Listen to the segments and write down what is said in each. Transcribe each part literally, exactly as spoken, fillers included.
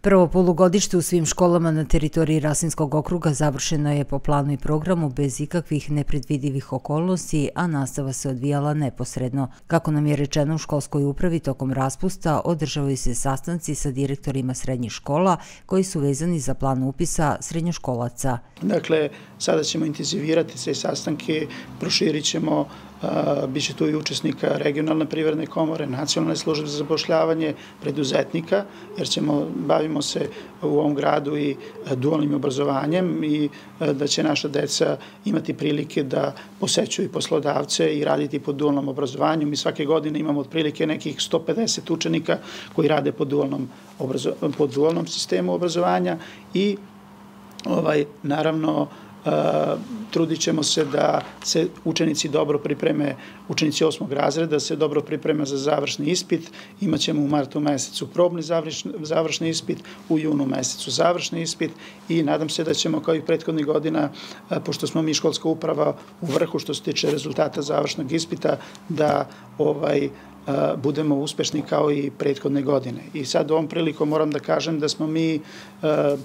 Prvo polugodište u svim školama na teritoriji Rasinskog okruga završeno je po planu i programu bez ikakvih nepredvidivih okolnosti, a nastava se odvijala neposredno. Kako nam je rečeno u školskoj upravi, tokom raspusta održavaju se sastanci sa direktorima srednjih škola koji su vezani za plan upisa srednjoškolaca. Dakle, sada ćemo intenzivirati sve sastanke, proširit ćemo, biće tu i učesnika regionalne privredne komore, nacionalne službe za zapošljavanje, preduzetnika, jer ćemo, bavimo se u ovom gradu i dualnim obrazovanjem i da će naša deca imati prilike da posećuju poslodavce i raditi po dualnom obrazovanju. Mi svake godine imamo otprilike nekih sto pedeset učenika koji rade po dualnom, po dualnom sistemu obrazovanja i ovaj, naravno, Uh, trudit ćemo se da se učenici dobro pripreme, učenici osmog razreda se dobro pripreme za završni ispit. Imaćemo u martu mesecu probni završni, završni ispit, u junu mesecu završni ispit i nadam se da ćemo kao i prethodnih godina, uh, pošto smo mi školska uprava u vrhu što se tiče rezultata završnog ispita, da ovaj, uh, budemo uspešni kao i prethodne godine. I sad ovom prilikom moram da kažem da smo mi uh,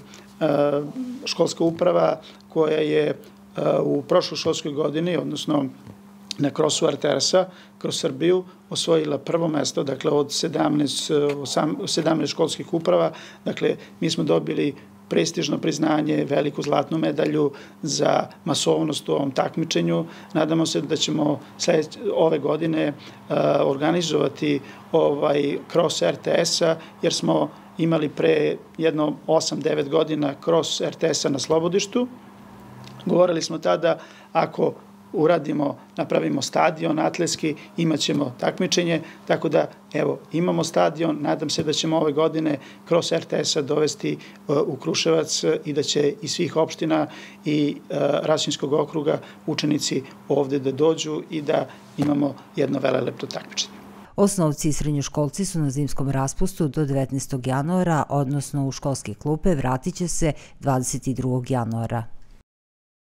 školska uprava koja je u prošloj školskoj godini, odnosno na krosu R T S-a, kroz Srbiju, osvojila prvo mesto, dakle od sedamnaest, sedamnaest školskih uprava. Dakle, mi smo dobili prestižno priznanje, veliku zlatnu medalju za masovnost u ovom takmičenju. Nadamo se da ćemo ove godine organizovati ovaj kroz R T S-a, jer smo imali pre jedno osam devet godina kroz R T S-a na Slobodištu. Govorili smo tada, ako uradimo, napravimo stadion atletski, imat ćemo takmičenje, tako da, evo, imamo stadion, nadam se da ćemo ove godine kroz R T S-a dovesti u Kruševac i da će iz svih opština i Rasinskog okruga učenici ovde da dođu i da imamo jedno velelepno takmičenje. Osnovci i srednjoškolci su na zimskom raspustu do devetnaestog januara, odnosno u školske klupe vratit će se dvadeset drugog januara.